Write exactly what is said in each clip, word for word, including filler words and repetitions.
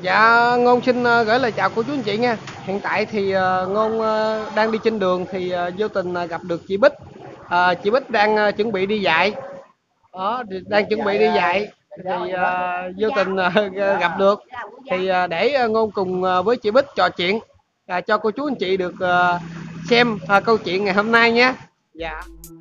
Dạ, Ngôn xin ờ, gửi lời chào cô chú anh chị nha. Hiện tại thì ờ, Ngôn ờ, đang đi trên đường thì ờ, vô tình ờ, gặp được chị Bích. Ờ, chị Bích đang ờ, chuẩn bị đi dạy. Đó, thì đang chuẩn bị đi dạy thì ờ, vô tình ờ, gặp được. Thì ờ, để ờ, Ngôn cùng ờ, với chị Bích trò chuyện ờ, cho cô chú anh chị được ờ, xem ờ, câu chuyện ngày hôm nay nhé. Dạ.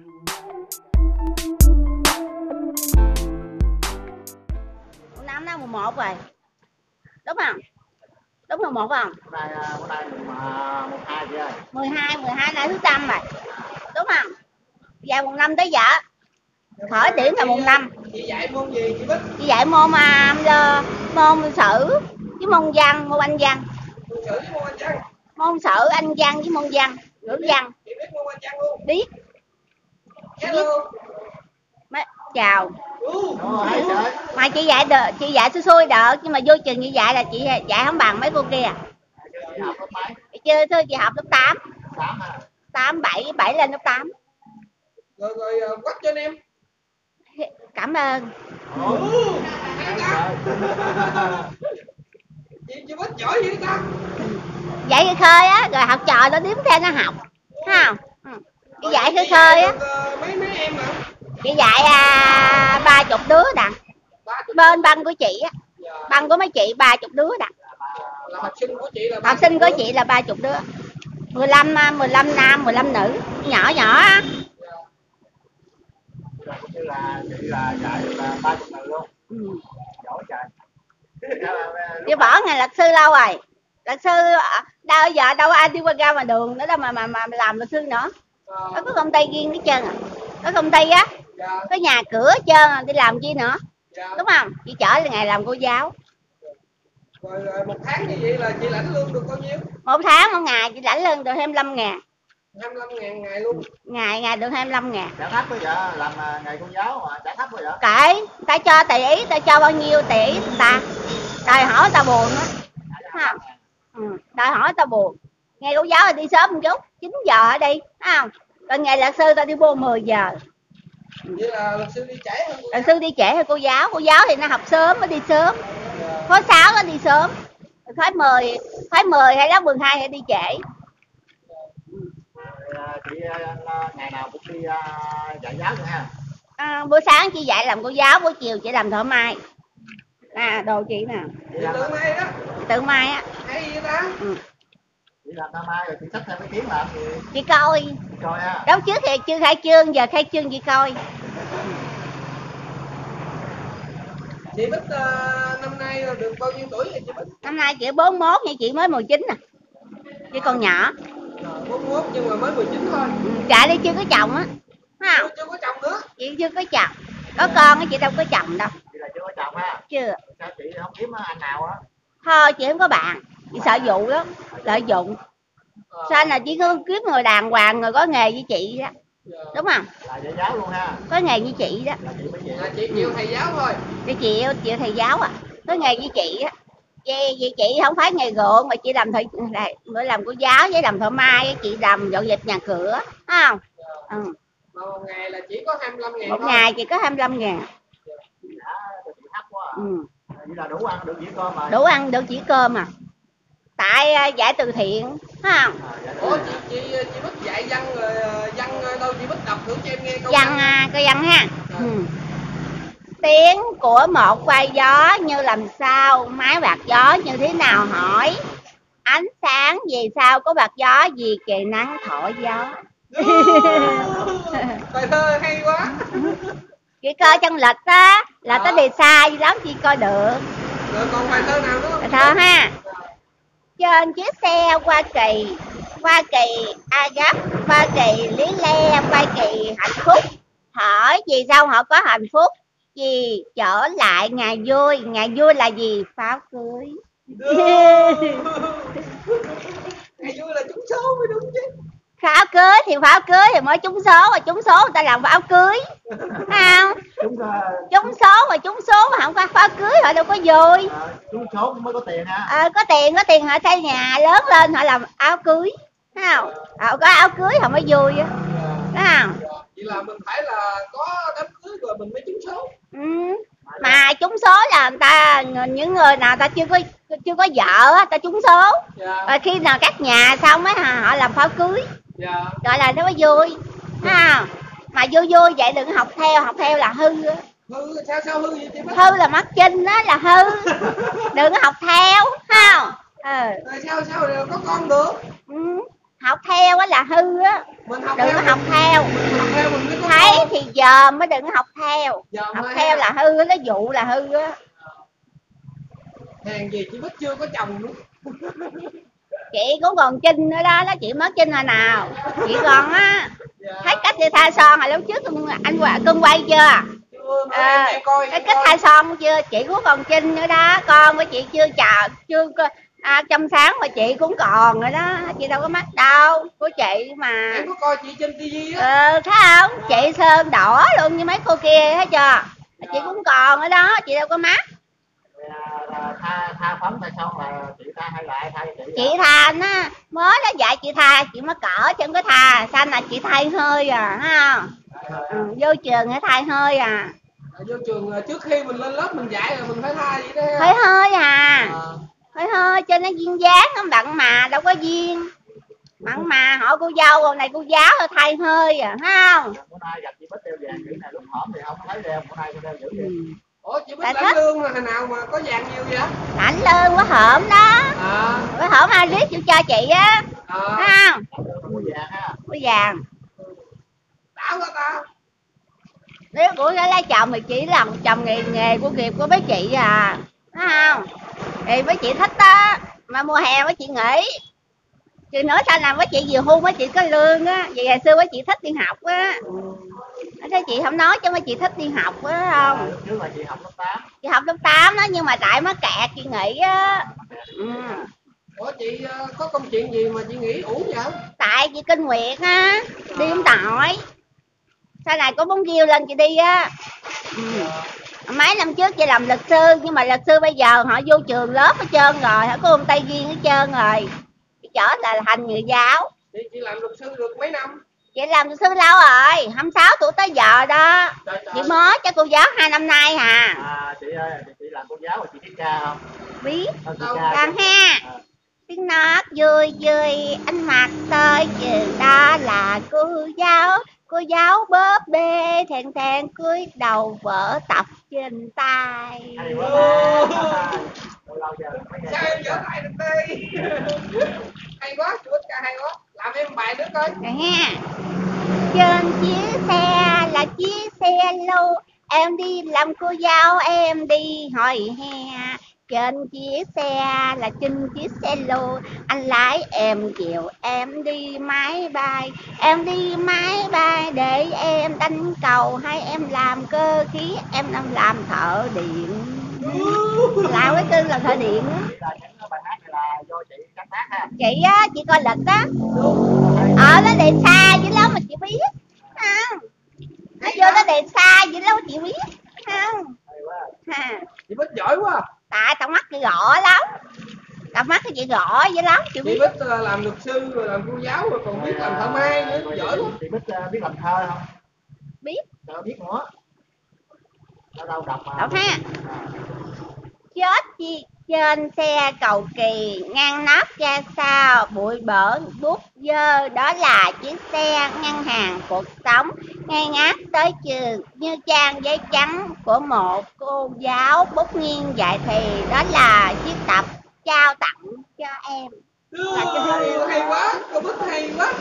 Năm đó mùng một rồi, đúng không? Đúng mùng một không? Hôm nay hôm nay mùng mùng hai chị ơi. mười hai, mười hai là thứ năm rồi, đúng không? Giờ mùng năm tới giờ khởi điểm là mùng năm. Chị dạy môn gì chị Bích? Chị dạy môn mà môn sử với môn văn, môn anh văn. Môn sử với môn anh văn. Môn sử, anh văn với môn văn, ngữ văn. Chị biết môn anh văn luôn? Biết. Hello. Mấy, chào. Ồ, hay trời. Mà chị dạy được, chị dạy xui xui được, nhưng mà vô trường chị dạy là chị dạy không bằng mấy cô kia. Chị học lớp mấy? Chưa, thưa chị học lớp tám. tám à? tám, bảy, bảy lên lớp tám. Rồi rồi quắt cho anh em. Cảm ơn. Ồ, hay trời. Chị chị Bích giỏi vậy ta? Dạy khơi khơi á, rồi học trò nó đếm theo nó học, thấy không? Ừ. Chị dạy khơi khơi á. Mấy mấy em hả? Chị dạy à, ba chục đứa đặng. Bên băng của chị á, băng của mấy chị ba chục đứa đặng. Là học sinh của chị là học sinh của chị là ba chục đứa. mười lăm, mười lăm nam, mười lăm nữ, nhỏ nhỏ á. Như là chị là dạy là ba chục người luôn. Ừ. Giỏi trời. Chị bỏ ngày luật sư lâu rồi. Luật sư đâu giờ đâu ai đi qua ra ngoài đường nữa đâu mà mà mà làm luật sư nữa. Nó có công ty riêng hết trơn à. Có công ty á, có nhà cửa hết trơn à, đi làm chi nữa. Đúng không? Chị chở là ngày làm cô giáo. Rồi, rồi một tháng như vậy là chị lãnh lương được bao nhiêu? Một tháng một ngày chị lãnh lương được hai mươi lăm ngàn. hai mươi lăm ngàn ngày luôn. Ngày ngày được hai mươi lăm ngàn. Trả thấp bây giờ làm ngày cô giáo mà trả thấp bây giờ. Kệ, ta cho tùy ý, ta cho bao nhiêu tùy ý ta. Đòi hỏi ta buồn á. Không? Ừ, đòi hỏi ta buồn. Ngày cô giáo là đi sớm một chút, chín giờ ở đi, thấy không? Còn ngày luật sư ta đi vô mười giờ. Vậy là luật sư đi trễ hơn cô luật sư đi trễ hơn cô giáo. Cô giáo thì nó học sớm, nó đi sớm. Khối sáu nó đi sớm. Khối mười, khối mười hay lớp mười hai hay đi trễ. Chị ngày nào cũng đi dạy giáo nữa ha. À, buổi sáng chị dạy làm cô giáo, buổi chiều chị làm thợ may. À, đồ chị nè. Chị tự may đó. Tự may á. Hay vậy ta? Ừ. Chị làm thợ may rồi chị xách theo cái kiếm làm gì? Chị coi. Chị coi ha. Đâu trước thì chưa khai trương, giờ khai trương chị coi. Chị Bích uh, năm nay được bao nhiêu tuổi rồi chị Bích? Năm nay chị bốn mốt nhưng chị mới mười chín nè. Chị còn nhỏ. bốn mốt nhưng mà mới mười chín thôi. Ừ, dạ đi chưa có chồng á. Thấy không? Chưa có chồng nữa. Chị chưa có chồng. Có con á, chị đâu có chồng đâu. Chị là chưa có chồng ha? Chưa. Sao chị không kiếm anh nào á? Thôi chị không có bạn. Chị sợ dụ lắm. Lợi dụng. Sao là chỉ cứ kiếm người đàng hoàng, người có nghề như chị đó. Đúng không? Là dạy giáo luôn ha. Có nghề như chị đó. Là chị mới là chị chịu thầy giáo thôi. Chị chịu, chịu thầy giáo à. Có nghề như chị á. Vậy, vậy chị không phải nghề gượng mà chị làm thợ bữa làm cô giáo với làm thợ may, chị làm dọn dẹp nhà cửa, phải không? Ừ. Mà một ngày là chỉ có hai mươi lăm ngàn một thôi. ngày chỉ có hai mươi lăm ngàn. Ừ. Vậy là đủ ăn được dĩa cơm mà. Đủ ăn được dĩa cơm à. Tại uh, giải từ thiện, phải không? À, ủa chị chị chị Bích dạy văn rồi văn đâu chị Bích đọc thử cho em nghe câu văn. Văn câu văn ha. À. Ừ. Tiếng của một quay gió như làm sao, máy bạc gió như thế nào hỏi. Ánh sáng vì sao có bạc gió, vì kỳ nắng thổi gió. Bài thơ hay quá. Chị coi trong lịch á, là tới đề sai lắm chị coi được. Rồi còn bài thơ nào nữa không? Bài thơ ha. Trên chiếc xe Hoa Kỳ, Hoa Kỳ Agap, Hoa Kỳ Lý Le, Hoa Kỳ hạnh phúc. Hỏi vì sao họ có hạnh phúc? Vì trở lại ngày vui. Ngày vui là gì? Pháo cưới. Ngày vui là trúng số mới đúng chứ. Pháo cưới thì pháo cưới thì mới trúng số, mà trúng số người ta làm pháo cưới, không? Trúng số mà trúng số mà không có pháo cưới họ đâu có vui. À, trúng số mới có tiền ha. À, có tiền có tiền họ xây nhà lớn lên họ làm áo cưới, thấy không? Họ có áo cưới họ mới vui á, thấy không? Vậy là mình phải là có đám cưới rồi mình mới trúng số. Ừ. Mà trúng số là người ta, những người nào ta chưa có chưa có vợ ta trúng số. Dạ. Rồi khi nào cắt nhà xong á họ làm pháo cưới. Dạ. Gọi là nó mới vui. Ha. Mà vui vui vậy đừng học theo, học theo là hư á. Hư sao sao hư vậy chị Bích? Hư là mắc chinh đó là hư. Đừng có học theo, ha. Ừ. Rồi sao sao rồi có con được? Ừ. Học theo á là hư á. Mình học Đừng theo có học theo. Mình học theo mình mới có Thấy con. thì giờ mới đừng có học theo. Giờ Học mới theo là hư, nó dụ là hư á. Hèn gì chị Bích chưa có chồng nữa. Chị cũng còn chinh nữa đó, đó chị mất chinh hồi nào. Chị còn á. Dạ. Thấy cách đi thay son hồi lúc trước anh cưng quay chưa? Chưa, À, em coi, cái em cách coi. thay son chưa? Chị cũng còn chinh nữa đó. Con của chị chưa chào, chưa à, trong sáng mà chị cũng còn rồi đó. Chị đâu có mắc đâu, của chị mà. Em có coi chị trên tivi á. Ừ, thấy không? Chị sơn đỏ luôn như mấy cô kia thấy chưa? Chị cũng còn ở đó, chị đâu có mắc. Tha tha phấn thay son là chị tha hay là ai tha cho chị? Chị tha nó mới đó dạy chị tha, chị mới cỡ chứ không có tha. Sao là chị thay hơi à, thấy không? Ừ, vô trường để thay hơi à. Vô trường trước khi mình lên lớp mình dạy rồi mình phải thay vậy đó. Hơi hơi à. À. Hơi hơi cho nó duyên dáng không đặng mà đâu có duyên. Mặn mà hỏi cô dâu còn này cô giáo rồi thay hơi à, thấy không? Bữa nay gặp chị Bích đeo vàng kiểu này lúc hổm thì không thấy đeo, bữa nay cô đeo dữ vậy. Ủa chị Bích lãnh lương hồi nào mà có vàng nhiều vậy? Lãnh lương quá hổm đó. À. Quá hổm ai liếc chịu cho chị á. À. Thấy không? Có vàng ha. Có vàng. Đảo quá ta. Nếu của nó lấy chồng thì chỉ là một chồng nghề nghề của nghiệp của mấy chị à. Thấy không? Thì mấy chị thích đó. Mà mùa hè mấy chị nghỉ. Chứ nữa sao làm với chị vừa hưu mấy chị có lương á. Vì ngày xưa mấy chị thích đi học á. Thế chị không nói cho mấy chị thích đi học á không? Lúc trước là chị học lớp tám. Chị học lớp tám đó nhưng mà tại mới kẹt chị nghỉ á. Ừ. Ủa chị có công chuyện gì mà chị nghỉ ủ vậy? Tại chị kinh nguyệt á. Đi không tỏi. Sau này có muốn kêu lên chị đi á. Ừ. Mấy năm trước chị làm luật sư nhưng mà luật sư bây giờ họ vô trường lớp hết trơn rồi, họ có ôm tay riêng hết trơn rồi. Chị trở là thành người giáo. Chị, chị làm luật sư được mấy năm? Chị làm luật sư lâu rồi, hai mươi sáu tuổi tới giờ đó. Trời trời. Chị mới cho cô giáo hai năm nay hà. À chị ơi, chị làm cô giáo rồi chị biết ca không? Biết. Càng ha. À. Tiếng nói vui vui, ánh mặt tới trường đó là cô giáo. Cô giáo bóp bê thèn thèn cúi đầu vỡ tập trên tay. Hay quá. Sao em vỡ tay được đây? Hay quá, chú Bích ca hay quá. Làm em bài nữa coi. Rồi ha. Trên chiếc xe là chiếc xe lô, em đi làm cô giáo em đi hỏi hè. Trên chiếc xe là trên chiếc xe lô, anh lái em chiều em đi máy bay. Em đi máy bay để em đánh cầu hay em làm cơ khí, em đang làm thợ điện. Làm cái cưng là thợ điện á. Chị á, chị coi lịch á. Ờ nó điện xa dữ lắm mà chị biết. Không? Nó vô nó điện xa dữ lắm mà chị biết. Không? Ha. Chị Bích giỏi quá. Tại tao mắt chị gõ lắm. Tao mắt cái chị gõ dữ lắm chị biết. Chị Bích làm luật sư rồi làm cô giáo rồi còn biết làm thợ may nữa, giỏi quá. Chị Bích biết làm thơ không? Biết. Tao biết nữa. Tao đâu đọc mà. Đọc ha. Chết chi trên xe cầu kỳ, ngăn nắp ra sao, bụi bẩn bút dơ, đó là chiếc xe ngân hàng cuộc sống, ngay ngát tới trường như trang giấy trắng của một cô giáo bút nghiêng dạy thì, đó là chiếc tập trao tặng cho em. Là hay, hay quá, cô Bích hay quá.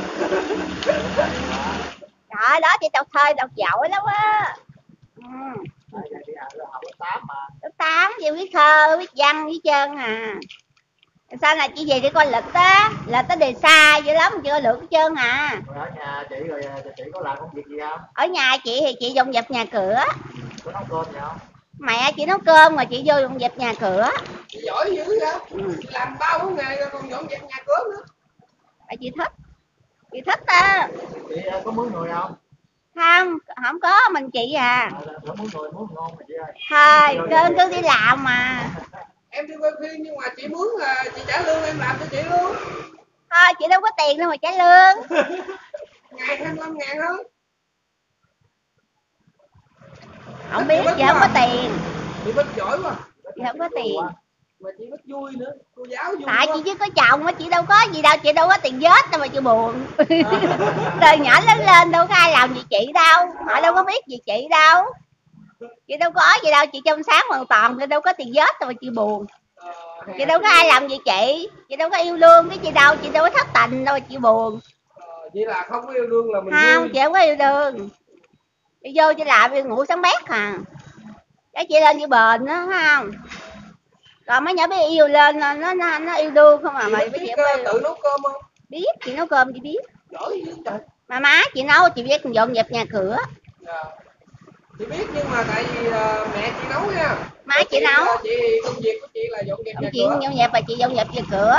Đó, đó chị đọc thơ đọc giỏi lắm á. Ừ. Lớp tám chị biết thơ, biết văn, biết trơn à. Sau này chị về chị coi lịch á, lịch tới đề xa dữ lắm, chưa được hết trơn à. Ở nhà chị rồi chị có làm công việc gì không? Ở nhà chị thì chị dọn dẹp nhà cửa. Có nấu cơm gì không? Mẹ chị nấu cơm mà chị vô dọn dẹp nhà cửa. Chị giỏi dữ vậy? Ừ. Chị làm bao nhiêu ngày rồi còn dọn dẹp nhà cửa nữa. Tại chị thích. Chị thích á. Chị có mướn người không? Không, không có, mình chị à. Không mướn người, mướn ngon mà chị ơi. Thôi, cơm cứ đi làm mà. Em đi quay phim nhưng mà chị mướn là chị trả lương em làm cho chị luôn. Thôi, chị đâu có tiền đâu mà trả lương. Ngày hai mươi lăm ngàn thôi. Không biết, chị không có tiền. Chị Bích giỏi quá. Chị không có tiền. Mà chị Bích vui nữa, cô giáo vui Tại quá. chị chứ có chồng á, chị đâu có gì đâu, chị đâu có tiền vết đâu mà chị buồn. Từ nhỏ lớn lên đâu có ai làm gì chị đâu, họ đâu có biết gì chị đâu. Chị đâu có gì đâu, chị trong sáng hoàn toàn, chị đâu có tiền vết đâu mà chị buồn. Chị đâu có ai làm gì chị, chị đâu có yêu đương cái chị đâu, chị đâu có thất tình đâu mà chị buồn. Vậy là không có yêu đương là mình Không, vui. chị không có yêu đương. Chị vô chị làm chị ngủ sáng bét à. Cái chị lên chị bền đó thấy không? Còn mấy nhỏ biết yêu lên nó nó, nó yêu đương không à. Chị Mà biết, biết tự nấu cơm không? Biết, chị nấu cơm chị biết. Giỏi dữ trời. Mà má chị nấu, chị biết dọn dẹp nhà cửa. Dạ. Chị biết nhưng mà tại vì uh, mẹ chị nấu nha. Má chị, chị nấu. Chị công việc của chị là dọn dẹp nhà chị cửa. dọn dẹp và chị dọn dẹp nhà cửa.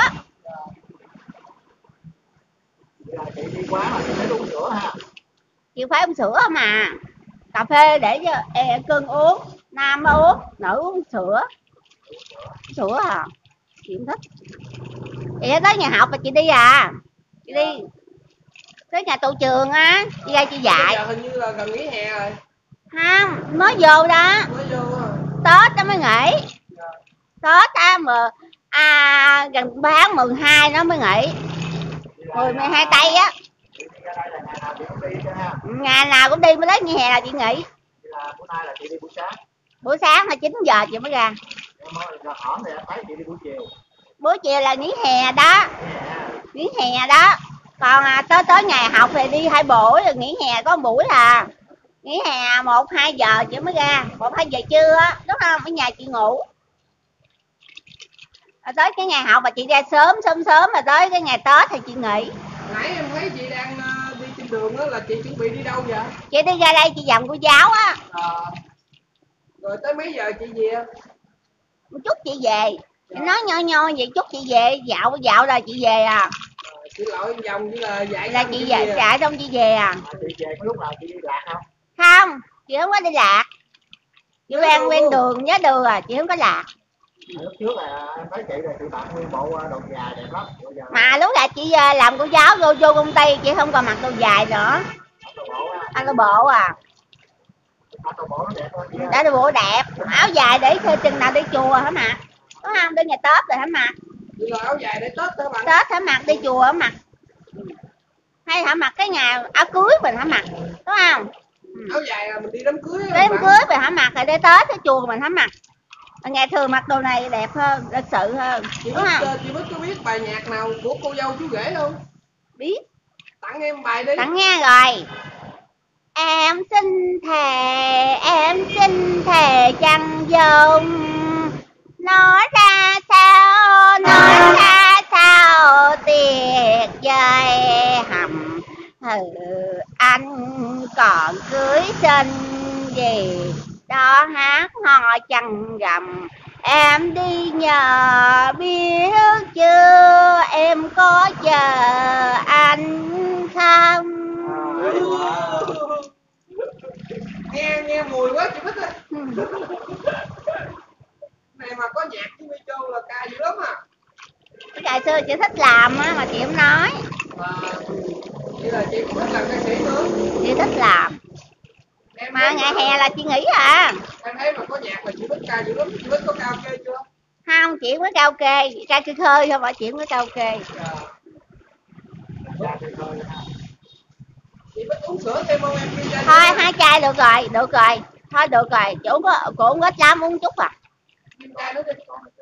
Dạ. Chị đi quá mà chị phải uống sữa ha. Chị phải uống sữa mà. Cà phê để cho e, cưng uống, nam uống, nữ uống sữa. Sữa à. Chị không thích. Chị tới nhà học mà chị đi à. Chị đi tới nhà tụ trường á, chị ra chị dạy. Bây giờ hình như là gần nghỉ hè rồi. Không, mới vô đó. Mới vô à. Tết đó mới nghỉ. Dạ. Tết á mà à, gần tháng mười hai nó mới nghỉ. mười, mười hai tây á. Ngày nào cũng đi, mới tới nghỉ hè là chị nghỉ. Bữa nay là chị đi buổi sáng. Buổi sáng là chín giờ chị mới ra. Hỏi thì em thấy chị đi buổi chiều. Buổi chiều là nghỉ hè đó. Nghỉ hè đó. Còn à, tới tới ngày học thì đi hai buổi, rồi nghỉ hè có một buổi là nghỉ hè một hai giờ chị mới ra, một hai giờ trưa á, đúng không? Ở nhà chị ngủ. Rồi tới cái ngày học mà chị ra sớm sớm sớm, mà tới cái ngày Tết thì chị nghỉ. Nãy em thấy chị đang uh, đi trên đường đó, là chị chuẩn bị đi đâu vậy? Chị đi ra đây chị dặm cô giáo á. À, rồi tới mấy giờ chị về? Một chút chị về. Chị nói nho nho vậy, chút chị về, dạo dạo là chị về à. Chị lội vòng như là dạy là chị về, chạy đông chị về à. Chị về có lúc nào chị đi lạc không? Không, chị không có đi lạc. Chị quen quen đường nhớ đường à, chị không có lạc. Lúc trước là em thấy chị là chị bạn nguyên bộ đồ dài đẹp lắm. Mà lúc là chị làm cô giáo vô vô công ty chị không còn mặc đồ dài nữa. Ăn đồ bộ à. Đồ bộ nó đẹp thôi. Đã đồ bộ đẹp, áo dài để khi chừng nào đi chùa hả mặc. Có không? Đến ngày Tết rồi hả mặc. Đi là áo dài để Tết hả bạn? Tết hả mặc, đi chùa hả mặc. Hay hả mặc cái ngày áo cưới mình hả mặc, đúng không? Áo dài là mình đi đám cưới. Đám cưới mình hả mặc, rồi đi Tết cái chùa mình hả mặc. Ngày thường mặc đồ này đẹp hơn, lịch sự hơn. Chị đúng biết, không? chị biết có biết bài nhạc nào của cô dâu chú rể không? Biết. Tặng em bài đi. Tặng nghe rồi. Em xin thề, em xin thề chẳng dùng. Nói ra sao, nói ra sao tuyệt vời hầm. Ừ, anh còn cưới xin gì đó hát hò chẳng gầm. Em đi nhờ biết chưa, em có chờ anh không? nghe nghe mùi quá chị Bích ơi. Này mà có nhạc với Metro là ca dữ lắm à. Cái ngày xưa chị thích làm á mà chị không nói. À, vậy là chị cũng thích làm ca sĩ nữa. Chị thích làm. Em mà ngày hè là chị nghỉ à. Em thấy mà có nhạc là chị Bích ca dữ lắm. Chị Bích có karaoke chưa? Không, chị mới karaoke, ca khơi khơi thôi mà chị mới karaoke. Dạ. Chị Bích uống sữa thêm không em? Thôi hai chai được rồi, được rồi. Thôi được rồi, chị uống có cô uống ít lắm, uống chút à. Chai nữa đi.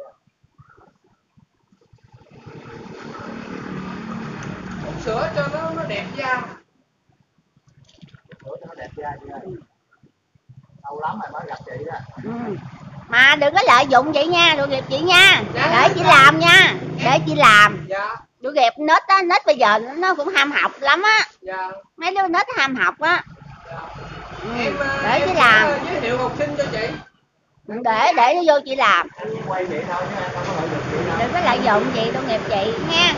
Uống sữa cho nó nó đẹp da. Sữa cho nó đẹp da chị ơi. Lâu lắm rồi mới gặp chị đó. Ừ. Mà đừng có lợi dụng vậy nha, được nghiệp chị nha. Dạ, để chị làm nha, để chị làm. Dạ. Được nghiệp nết á, nết bây giờ nó cũng ham học lắm á. Dạ. Mấy đứa nết ham học á. Dạ. Ừ. Em, để em chị làm. Giới thiệu học sinh cho chị. Để để nó vô chị làm. Em quay vậy thôi chứ em không có lợi dụng chị đâu. Đừng có lợi dụng chị, tội nghiệp chị nha.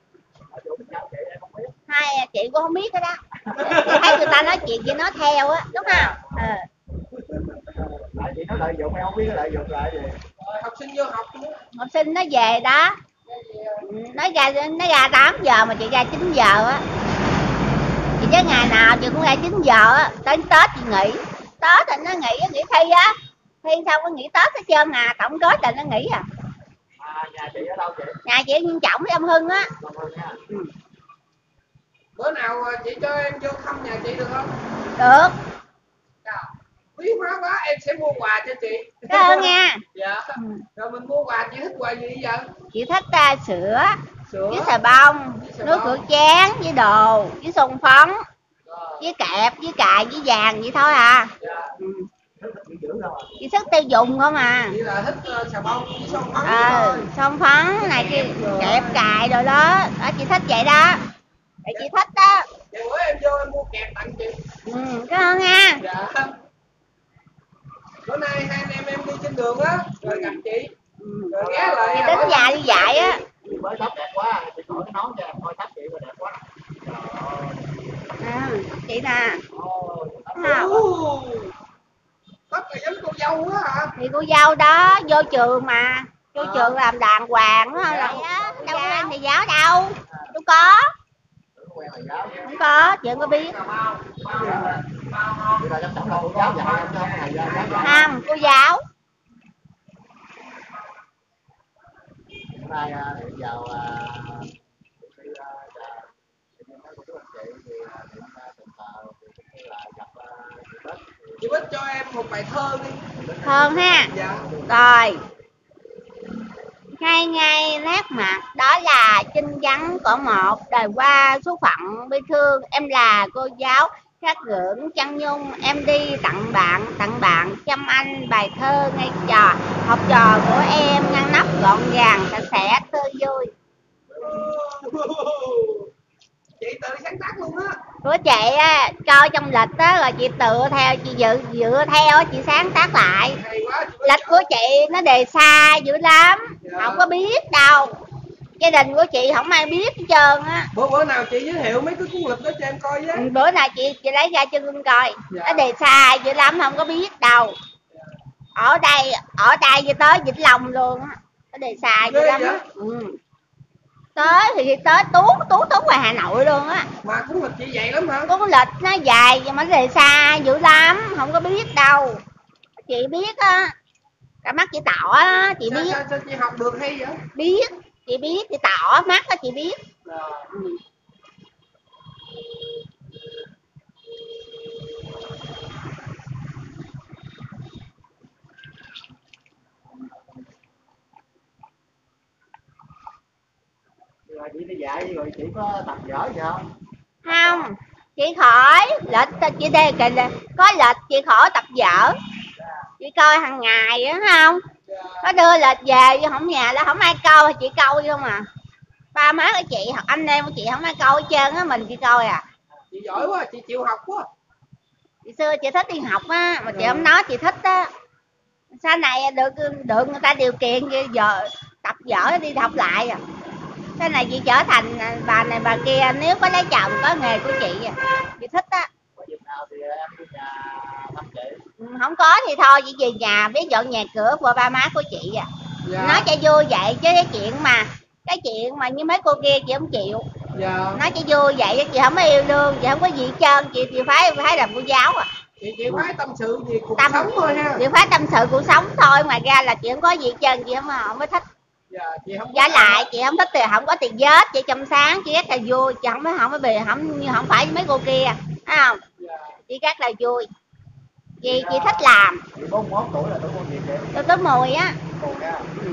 Hai chị cũng không biết cái đó. Chị thấy người ta nói chuyện chị nói theo á, đúng không? Ờ. Tại chị nói lợi dụng em không biết lợi dụng là gì. Rồi, học sinh vô học nữa. Học sinh nó về đó. Nó ra nó ra tám giờ mà chị ra chín giờ á. Chị chứ ngày nào chị cũng ra chín giờ á, tới Tết chị nghỉ. Tết thì nó nghỉ nghỉ thi á. Thi sao có nghỉ Tết hết trơn à, tổng kết là nó nghỉ à. À, nhà chị ở đâu chị? Nhà chị ở Nhân Trọng với Âm Hưng á. Long Hưng nha. Ừ. Bữa nào chị cho em vô thăm nhà chị được không? Được. Dạ. Quý hóa quá, em sẽ mua quà cho chị. Cảm ơn nha. Dạ. Ừ. Rồi mình mua quà, chị thích quà gì vậy? Chị thích uh, sữa, Sữa với xà bông, với xà nước bông. rửa chén, với đồ, với son phấn, Rồi. với kẹp, với cài, với vàng vậy thôi à. Dạ. Ừ. Chị giữ đâu à? Chị sức tiêu dùng không à. Chị là thích uh, xà bông với son phấn Ờ, thôi. son phấn này Kẹp kia, rồi. kẹp cài rồi đó. Đó chị thích vậy đó. Để chị thích đó. Vậy bữa em vô em mua kẹp tặng chị. Ừ, cảm ơn nha. Dạ. Bữa nay hai anh em em đi trên đường á, rồi gặp chị. Ừ. Rồi ghé lại Chị đến hỏi nhà thăm đi dạy á. Chị mới tóc đẹp quá, chị đổi cái nón cho em coi tóc chị mà đẹp quá. Trời ơi. À, chị nè. Ôi, tóc Nào. Ồ, tóc là giống cô dâu quá hả? Thì cô dâu đó vô trường mà, vô À. trường làm đàng hoàng đó là á, đâu có quen thầy giáo đâu, đâu có, quen thầy giáo. không có, chị không có biết. Chị là giám đốc cô giáo dạy em cho thầy giáo dạy. Không, cô giáo. Hôm nay điện vào đi nói của chú anh chị thì điện tình cờ thì cũng như là gặp chị Bích. Chị Bích cho em một bài thơ đi. Thơm ha. Dạ. Rồi. Ngay ngay nét mặt đó là chinh văn của một đời qua số phận bi thương. Em là cô giáo khắc gượng chân nhung, em đi tặng bạn tặng bạn chăm anh bài thơ ngay trò học trò của em ngăn nắp gọn gàng sạch sẽ tươi vui. Chị tự sáng tác luôn á. Của chị á, coi trong lịch á rồi chị tự theo, chị dự dựa theo, chị sáng tác lại. Hay quá, chị Lịch của chị nó đề xa dữ lắm. Dạ. Không có biết đâu. Gia đình của chị không ai biết hết trơn á. Bữa bữa nào chị giới thiệu mấy cái cuốn lịch đó cho em coi với. Ừ, bữa nào chị chị lấy ra cho Linh coi. Dạ. Nó đề xa dữ lắm, không có biết đâu. Ở đây, ở đây cho tới Vĩnh Long luôn á. Nó đề xa dữ Ghê lắm vậy? á. Ừ. Tới thì tới tuốt tuốt tuốt ngoài Hà Nội luôn á. Mà cuốn lịch chị vậy lắm hả? Cuốn lịch nó dài nhưng mà nó đề xa dữ lắm, không có biết đâu. Chị biết á, cả mắt chị Tỏ á, chị Sao, biết. sao, sao chị học được hay vậy? Biết, chị biết, chị Tỏ mắt á, chị biết. Rồi. Ừ. Rồi chị đi dạy rồi chị có tập vở gì không? Không, chị khỏi lịch, chị đây có lịch chị khỏi tập vở. Chị coi hàng ngày á không? Có đưa lịch về không nhà là không ai coi, chị coi không à. Ba má của chị hoặc anh em của chị không ai coi hết trơn á, mình chị coi à. Chị giỏi quá, chị chịu học quá. Chị xưa chị thích đi học á, mà chị không nói chị thích á. Sau này được được người ta điều kiện giờ tập vở đi học lại à. Sau này chị trở thành bà này bà kia, nếu có lấy chồng có nghề của chị à. Chị thích á. Có dịp nào thì em đi nhà thăm chị. Ừ, không có thì thôi chị về nhà biết dọn nhà cửa của ba má của chị à. Dạ. Nói cho vui vậy chứ cái chuyện mà cái chuyện mà như mấy cô kia chị không chịu. Dạ. Nói cho vui vậy chị không có yêu đương, chị không có gì hết trơn, chị chị phải phải làm cô giáo à. Chị chị phải tâm sự về cuộc Tâm, sống thôi ha. chị phải tâm sự cuộc sống thôi, ngoài ra là chị không có gì hết trơn, chị không không có thích. Dạ, chị không Giả lại chị không thích thì không có tiền vết, chị trong sáng chị rất là vui, chị không có không có bì không không phải mấy cô kia, thấy không? Dạ. Chị rất là vui. Chị chị thích làm. Chị bốn mươi mốt tuổi là tuổi con gì chị? Tôi tới mùi á. Mùi nha. Ừ.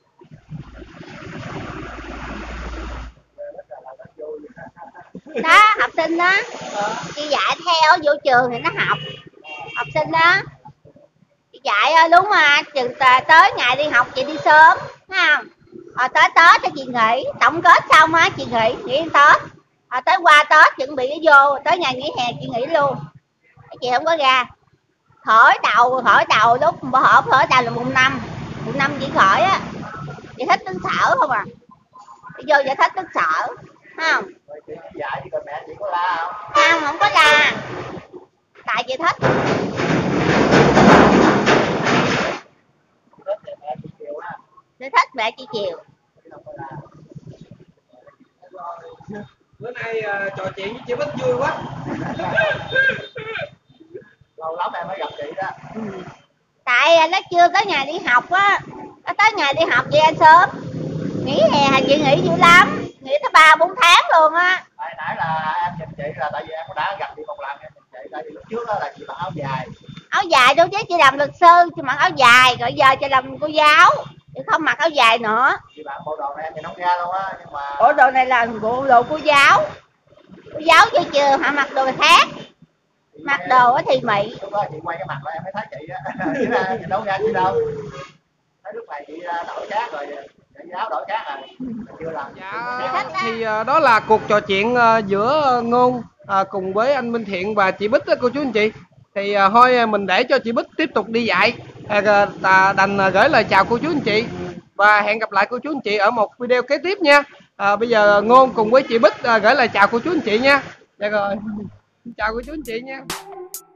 Đó, học sinh đó. Chị dạy theo vô trường thì nó học. Học sinh đó. Chị dạy đúng mà, chừng tới ngày đi học chị đi sớm, thấy không? Rồi tới Tết cho chị nghỉ, tổng kết xong á chị nghỉ, nghỉ Tết. Rồi tới qua Tết chuẩn bị nó vô, tới ngày nghỉ hè chị nghỉ luôn. Chị không có ra. Khởi đầu, khởi đầu lúc bữa hổm khởi đầu là mùng năm. Mùng năm chị khởi á. Chị thích tính sở không à? Chị vô chị thích tính sở, thấy không? Rồi chị dạy thì còn mẹ chị có la không? Không, không có la. Tại chị thích. Thích thì mẹ chị chiều á. Chị thích mẹ chị chiều. Bữa nay uh, trò chuyện với chị Bích vui quá. Lâu lắm em mới gặp chị đó. Ừ. Tại nó chưa tới ngày đi học á, nó tới ngày đi học về sớm. Nghỉ hè chị nghỉ dữ lắm, nghỉ tới ba bốn tháng luôn á. Nãy nãy là em nhìn chị là tại vì em cũng đã gặp chị một lần, em nhìn chị tại vì lúc trước đó là chị mặc áo dài. Áo dài đâu chứ, chị làm luật sư chị mặc áo dài, rồi giờ chị làm cô giáo chị không mặc áo dài nữa. Chị bạn bộ đồ này em nhìn không ra luôn á, nhưng mà Bộ đồ này là bộ đồ cô giáo. Cô giáo chứ chưa hả, mặc đồ khác. Mặc đồ thì mị. Lúc đó chị quay cái mặt là em mới thấy chị á. Chứ là nhìn đâu ra chị đâu. Thấy lúc này chị đổi khác rồi, chị áo đổi khác rồi. Chưa làm. Dạ, thì uh, đó là cuộc trò chuyện uh, giữa Ngôn uh, cùng với anh Minh Thiện và chị Bích đó, cô chú anh chị. Thì uh, thôi mình để cho chị Bích tiếp tục đi dạy. Uh, ta đành uh, gửi lời chào cô chú anh chị và hẹn gặp lại cô chú anh chị ở một video kế tiếp nha. Uh, bây giờ Ngôn cùng với chị Bích uh, gửi lời chào cô chú anh chị nha. Dạ rồi, chào cô chú anh chị nha.